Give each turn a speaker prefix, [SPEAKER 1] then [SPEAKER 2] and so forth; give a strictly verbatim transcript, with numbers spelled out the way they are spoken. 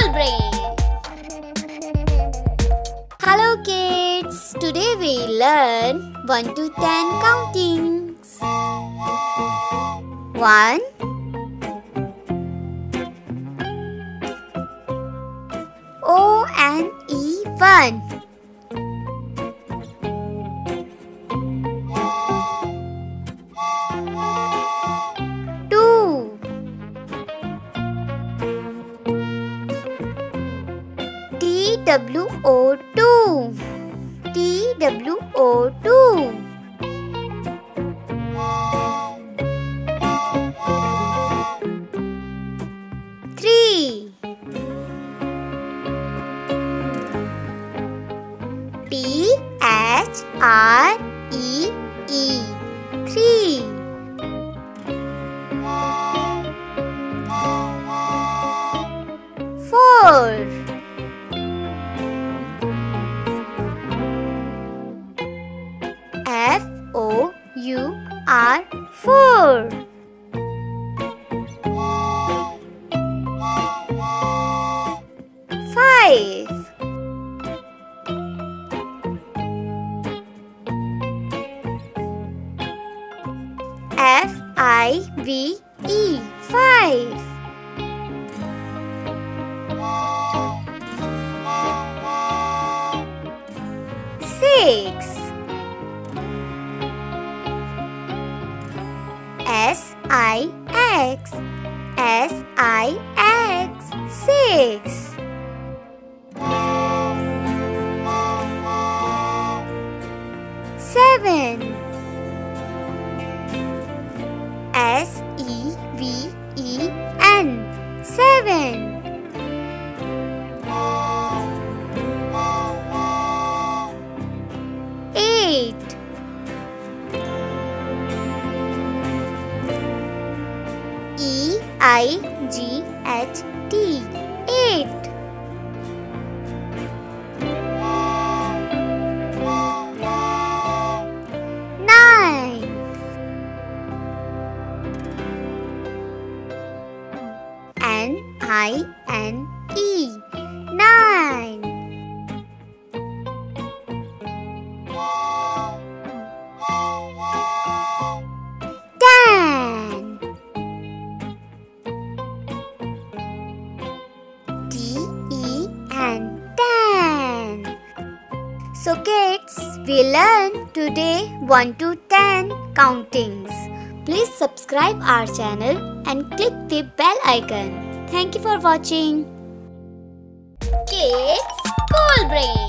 [SPEAKER 1] School Brain. Hello kids, today we learn one to ten countings. one O N E one. two T W O two. T W O two. three P H R E E. three. four F O U R. four. five F I V E. five. six S I X. S I X. six. seven S E V E N. seven. eight E I G H T. eight. nine N I N E. nine. ten T E N. ten. So kids, we learned today one to ten countings. Please subscribe our channel and click the bell icon. Thank you for watching. Kids School Brain.